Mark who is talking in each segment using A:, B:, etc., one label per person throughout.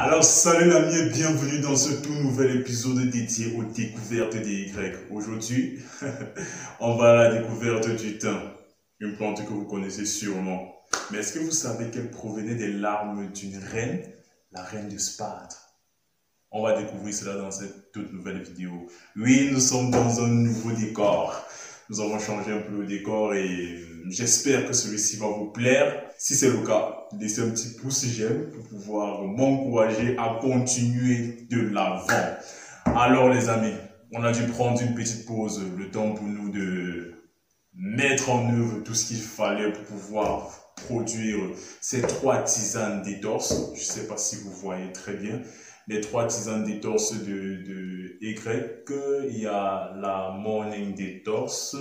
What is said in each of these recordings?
A: Alors salut l'ami et bienvenue dans ce tout nouvel épisode dédié aux découvertes des Y. Aujourd'hui, on va à la découverte du thym, une plante que vous connaissez sûrement. Mais est-ce que vous savez qu'elle provenait des larmes d'une reine, la reine de Sparte? On va découvrir cela dans cette toute nouvelle vidéo. Oui, nous sommes dans un nouveau décor. Nous avons changé un peu le décor et j'espère que celui-ci va vous plaire. Si c'est le cas, laissez un petit pouce j'aime pour pouvoir m'encourager à continuer de l'avant. Alors les amis, on a dû prendre une petite pause, le temps pour nous de mettre en œuvre tout ce qu'il fallait pour pouvoir produire ces 3 tisanes d'étorse. Je ne sais pas si vous voyez très bien. Les 3 tisanes d'étorse de Y, il y a la Morning Detox,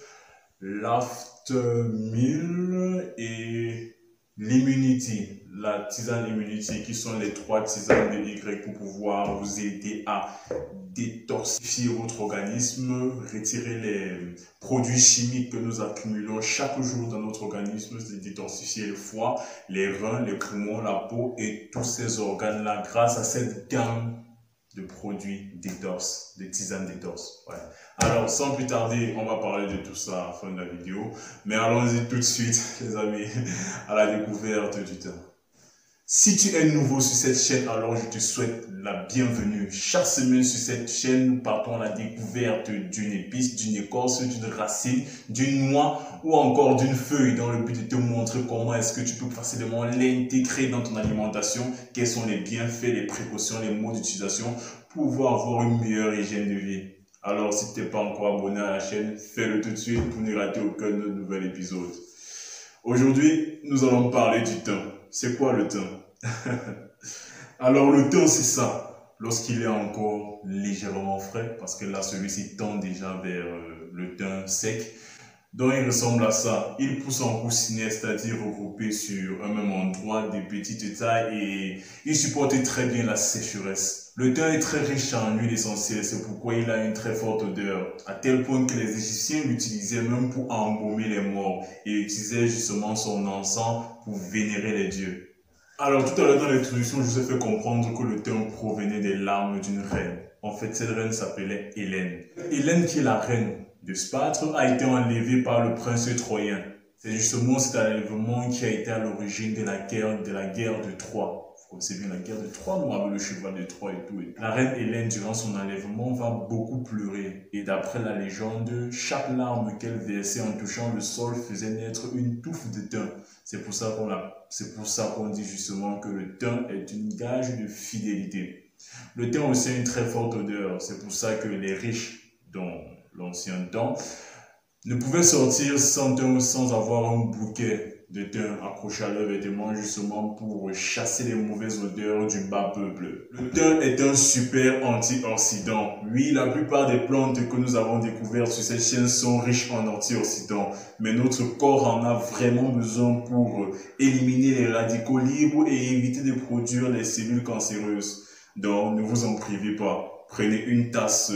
A: l'After Meal et l'Immunity, la tisane Immunity, qui sont les 3 tisanes de Y pour pouvoir vous aider à détoxifier votre organisme, retirer les produits chimiques que nous accumulons chaque jour dans notre organisme, détoxifier le foie, les reins, les poumons, la peau et tous ces organes-là grâce à cette gamme de produits détox, de tisanes détox. Ouais. Alors, sans plus tarder, on va parler de tout ça à la fin de la vidéo. Mais allons-y tout de suite, les amis, à la découverte du thym. Si tu es nouveau sur cette chaîne, alors je te souhaite la bienvenue. Chaque semaine sur cette chaîne, nous partons à la découverte d'une épice, d'une écorce, d'une racine, d'une noix ou encore d'une feuille dans le but de te montrer comment est-ce que tu peux facilement l'intégrer dans ton alimentation, quels sont les bienfaits, les précautions, les modes d'utilisation pour pouvoir avoir une meilleure hygiène de vie. Alors, si tu n'es pas encore abonné à la chaîne, fais-le tout de suite pour ne rater aucun nouvel épisode. Aujourd'hui, nous allons parler du thym. C'est quoi le thym? Alors le thym, c'est ça. Lorsqu'il est encore légèrement frais, parce que là, celui-ci tend déjà vers le thym sec. Donc il ressemble à ça. Il pousse en coussinet, c'est-à-dire regroupé sur un même endroit, des petites tailles, et il supporte très bien la sécheresse. Le thym est très riche en huile essentielle, c'est pourquoi il a une très forte odeur, à tel point que les Égyptiens l'utilisaient même pour embaumer les morts, et utilisaient justement son encens pour vénérer les dieux. Alors tout à l'heure dans l'introduction, je vous ai fait comprendre que le thym provenait des larmes d'une reine. En fait, cette reine s'appelait Hélène. Hélène, qui est la reine de Sparte, a été enlevée par le prince troyen. C'est justement cet enlèvement qui a été à l'origine de la guerre de Troie. C'est bien la guerre de Troie, nous avec le cheval de Troie et tout. La reine Hélène, durant son enlèvement, va beaucoup pleurer. Et d'après la légende, chaque larme qu'elle versait en touchant le sol faisait naître une touffe de thym. C'est pour ça qu'on dit justement que le thym est une gage de fidélité. Le thym aussi a une très forte odeur. C'est pour ça que les riches, dans l'ancien temps, ne pouvaient sortir sans thym, sans avoir un bouquet de thym accroché à leurs vêtements, justement pour chasser les mauvaises odeurs du bas peuple. Le thym est un super antioxydant. Oui, la plupart des plantes que nous avons découvertes sur cette chaîne sont riches en antioxydants, mais notre corps en a vraiment besoin pour éliminer les radicaux libres et éviter de produire les cellules cancéreuses. Donc, ne vous en privez pas. Prenez une tasse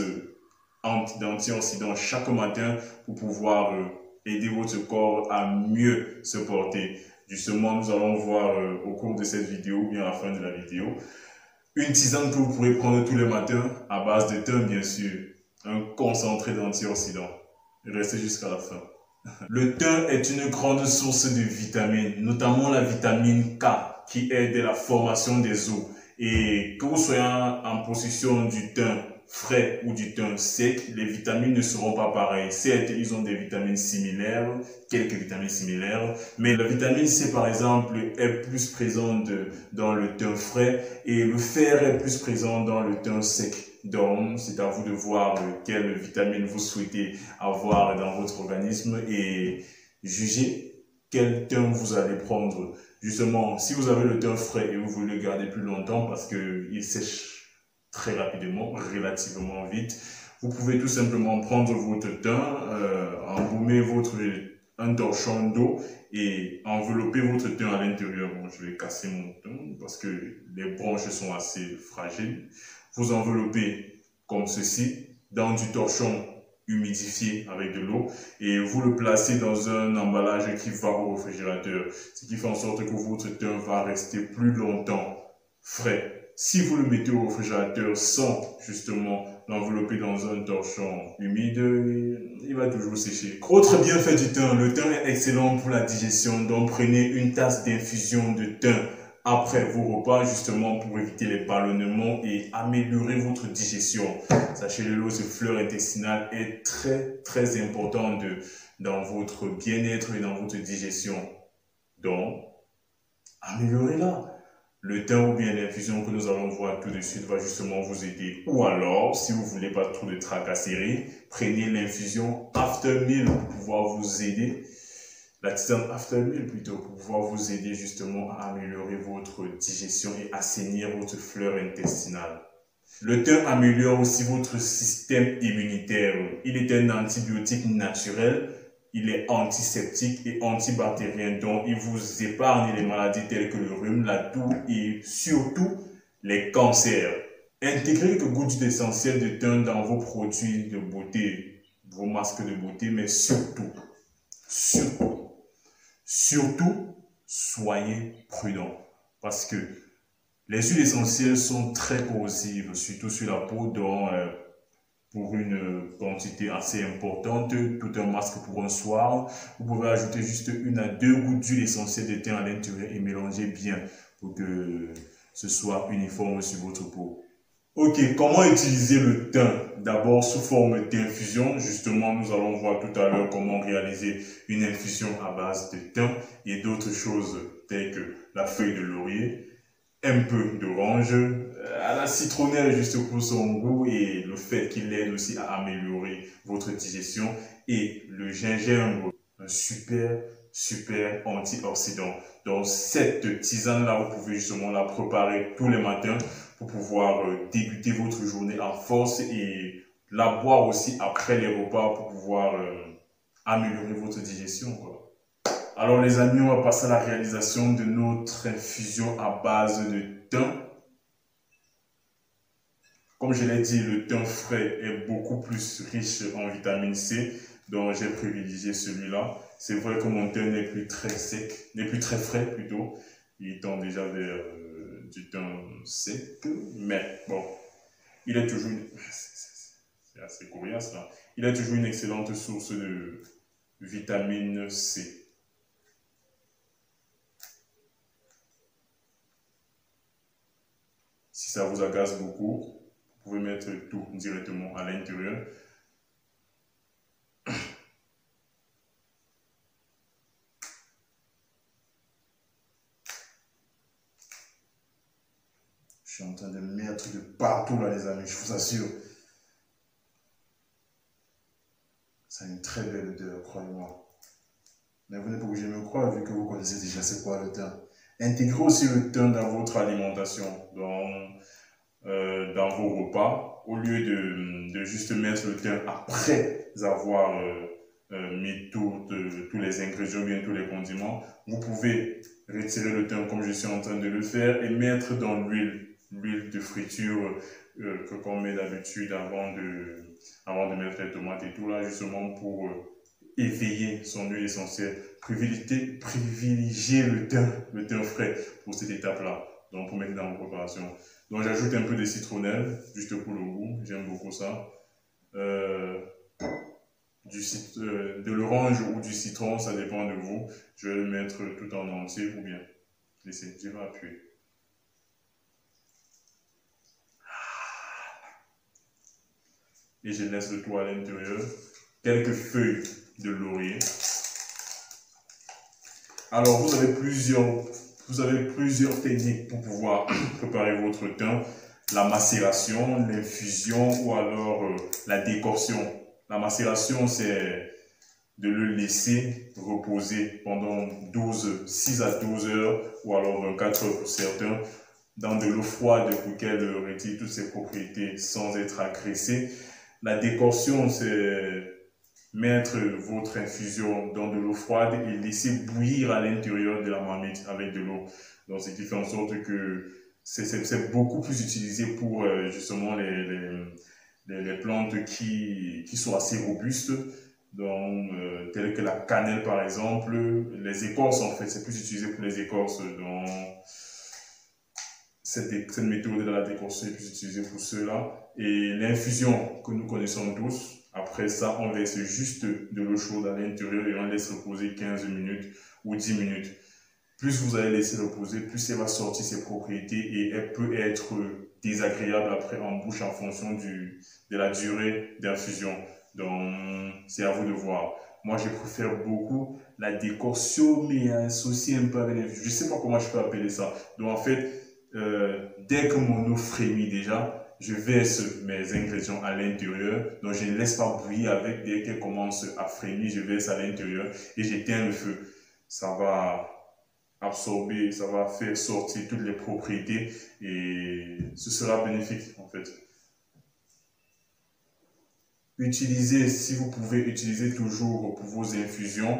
A: d'antioxydants chaque matin pour pouvoir aider votre corps à mieux se porter. Justement, nous allons voir au cours de cette vidéo, ou bien à la fin de la vidéo, une tisane que vous pourrez prendre tous les matins à base de thym, bien sûr, un concentré d'antioxydants. Restez jusqu'à la fin. Le thym est une grande source de vitamines, notamment la vitamine K, qui aide à la formation des os. Et que vous soyez en possession du thym frais ou du thym sec, les vitamines ne seront pas pareilles. Certes, ils ont des vitamines similaires, quelques vitamines similaires, mais la vitamine C, par exemple, est plus présente dans le thym frais et le fer est plus présent dans le thym sec. Donc, c'est à vous de voir quelle vitamine vous souhaitez avoir dans votre organisme et juger quel thym vous allez prendre. Justement, si vous avez le thym frais et vous voulez le garder plus longtemps parce qu'il sèche très rapidement, relativement vite, vous pouvez tout simplement prendre votre thym, embaumer un torchon d'eau et envelopper votre thym à l'intérieur. Bon, je vais casser mon thym parce que les branches sont assez fragiles. Vous enveloppez comme ceci dans du torchon humidifié avec de l'eau et vous le placez dans un emballage qui va au réfrigérateur, ce qui fait en sorte que votre thym va rester plus longtemps frais. si vous le mettez au réfrigérateur sans justement l'envelopper dans un torchon humide, il va toujours sécher. Autre bienfait du thym, le thym est excellent pour la digestion, donc prenez une tasse d'infusion de thym après vos repas, justement pour éviter les ballonnements et améliorer votre digestion. Sachez-le, ce fleur intestinale est très important dans votre bien-être et dans votre digestion. Donc, améliorez-la. Le thym ou bien l'infusion que nous allons voir tout de suite va justement vous aider. Ou alors, si vous ne voulez pas trop de tracasseries, prenez l'infusion After Meal pour pouvoir vous aider. La tisane After Meal plutôt, pour pouvoir vous aider justement à améliorer votre digestion et assainir votre flore intestinale. Le thym améliore aussi votre système immunitaire. Il est un antibiotique naturel. Il est antiseptique et antibactérien, donc il vous épargne les maladies telles que le rhume, la toux et surtout les cancers. Intégrez quelques gouttes d'essentiel de thym dans vos produits de beauté, vos masques de beauté, mais surtout, soyez prudents parce que les huiles essentielles sont très corrosives, surtout sur la peau, donc pour une quantité assez importante, tout un masque pour un soir. Vous pouvez ajouter juste 1 à 2 gouttes d'huile essentielle de thym à l'intérieur et mélanger bien pour que ce soit uniforme sur votre peau. Ok, comment utiliser le thym? D'abord sous forme d'infusion. Justement, nous allons voir tout à l'heure comment réaliser une infusion à base de thym et d'autres choses telles que la feuille de laurier, un peu d'orange, à la citronnelle juste pour son goût et le fait qu'il aide aussi à améliorer votre digestion, et le gingembre, un super antioxydant. Donc cette tisane là, vous pouvez justement la préparer tous les matins pour pouvoir débuter votre journée en force et la boire aussi après les repas pour pouvoir améliorer votre digestion, quoi. Alors les amis, on va passer à la réalisation de notre infusion à base de thym. Comme je l'ai dit, le thym frais est beaucoup plus riche en vitamine C, donc j'ai privilégié celui-là. C'est vrai que mon thym n'est plus très sec, n'est plus très frais plutôt. Il tend déjà vers du thym sec, mais bon, il est toujours, c'est assez coriace là, il est toujours une excellente source de vitamine C. Si ça vous agace beaucoup, vous pouvez mettre tout directement à l'intérieur. Je suis en train de mettre de partout là les amis, je vous assure. Ça a une très belle odeur, croyez-moi. Mais vous n'êtes pas obligé de me croire vu que vous connaissez déjà c'est quoi le thym. Intégrez aussi le thym dans votre alimentation, dans vos repas, au lieu de juste mettre le thym après avoir mis tous les ingrédients, bien tous les condiments. Vous pouvez retirer le thym comme je suis en train de le faire et mettre dans l'huile de friture qu'on met d'habitude avant de mettre les tomates et tout là, justement pour éveiller son huile essentielle. Privilégier le thym frais pour cette étape-là, donc pour mettre dans vos préparations. Donc j'ajoute un peu de citronnelle, juste pour le goût, j'aime beaucoup ça. De l'orange ou du citron, ça dépend de vous. Je vais le mettre tout en entier ou bien laisser, je vais appuyer. Et je laisse le tout à l'intérieur. Quelques feuilles de laurier. Alors vous avez plusieurs techniques pour pouvoir préparer votre thym. La macération, l'infusion ou alors la décoction. La macération, c'est de le laisser reposer pendant 6 à 12 heures ou alors 24 heures pour certains dans de l'eau froide pour qu'elle retire toutes ses propriétés sans être agressée. La décoction, c'est mettre votre infusion dans de l'eau froide et laisser bouillir à l'intérieur de la marmite avec de l'eau. Donc, ce qui fait en sorte que c'est beaucoup plus utilisé pour justement les plantes qui sont assez robustes, donc, telles que la cannelle par exemple, les écorces en fait, c'est plus utilisé pour les écorces. Donc, cette méthode de la décoction est plus utilisée pour cela. Et l'infusion que nous connaissons tous, après ça, on verse juste de l'eau chaude à l'intérieur et on laisse reposer 15 minutes ou 10 minutes. Plus vous allez laisser reposer, plus elle va sortir ses propriétés et elle peut être désagréable après en bouche en fonction de la durée d'infusion. Donc, c'est à vous de voir. Moi, je préfère beaucoup la décoction, mais associée un peu avec l'infusion. Je ne sais pas comment je peux appeler ça. Donc, en fait, dès que mon eau frémit déjà, je verse mes ingrédients à l'intérieur. Donc, je ne laisse pas bouillir avec. Dès qu'elle commence à frémir, je verse à l'intérieur et j'éteins le feu. Ça va absorber, ça va faire sortir toutes les propriétés et ce sera bénéfique en fait. Utilisez, si vous pouvez, utiliser toujours pour vos infusions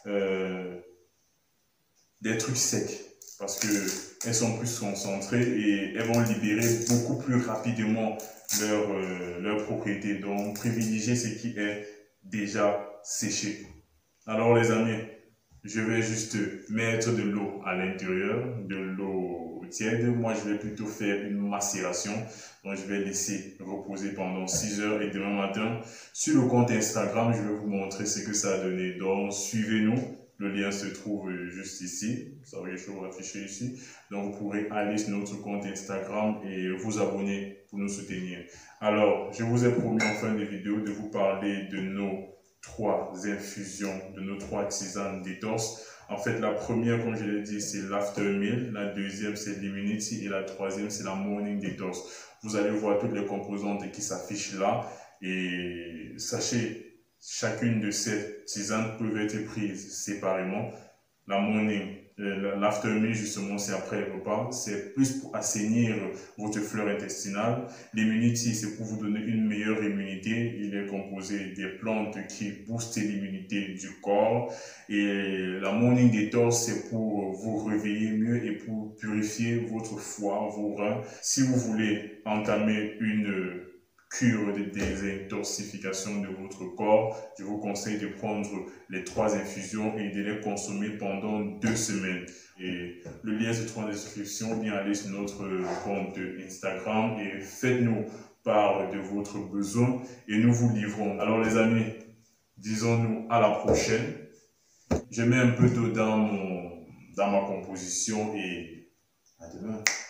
A: des trucs secs parce que elles sont plus concentrées et elles vont libérer beaucoup plus rapidement leurs propriétés. Donc, privilégiez ce qui est déjà séché. Alors les amis, je vais juste mettre de l'eau à l'intérieur, de l'eau tiède. Moi, je vais plutôt faire une macération. Donc, je vais laisser reposer pendant 6 heures et demain matin, sur le compte Instagram, je vais vous montrer ce que ça a donné. Donc, suivez-nous. Le lien se trouve juste ici. Ça va, je vais vous afficher ici. Donc, vous pourrez aller sur notre compte Instagram et vous abonner pour nous soutenir. Alors, je vous ai promis en fin de vidéo de vous parler de nos 3 infusions, de nos 3 tisanes détox. En fait, la première, comme je l'ai dit, c'est l'after meal. La deuxième, c'est l'immunity. Et la troisième, c'est la morning detox. Vous allez voir toutes les composantes qui s'affichent là. Et sachez, chacune de ces tisanes peuvent être prises séparément. La morning, l'after meal, justement, c'est après le repas. C'est plus pour assainir votre flore intestinale. L'immunity, c'est pour vous donner une meilleure immunité. Il est composé des plantes qui boostent l'immunité du corps. Et la morning detox, c'est pour vous réveiller mieux et pour purifier votre foie, vos reins. Si vous voulez entamer une cure de désintoxication de votre corps, je vous conseille de prendre les 3 infusions et de les consommer pendant 2 semaines. Et le lien se trouve en description, bien allez sur notre compte Instagram et faites-nous part de votre besoin et nous vous livrons. Alors les amis, disons-nous à la prochaine. Je mets un peu d'eau dans ma composition et à demain.